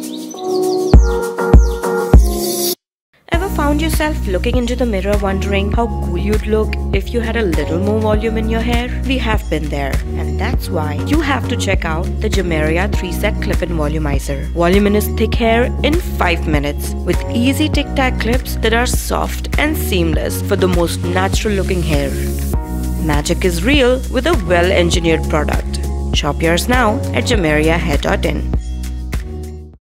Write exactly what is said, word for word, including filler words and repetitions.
Ever found yourself looking into the mirror wondering how cool you'd look if you had a little more volume in your hair? We have been there, and that's why you have to check out the Gemeria three set Clip-In Volumizer. Voluminous thick hair in five minutes with easy tic-tac clips that are soft and seamless for the most natural looking hair. Magic is real with a well-engineered product. Shop yours now at gemeria hair dot in.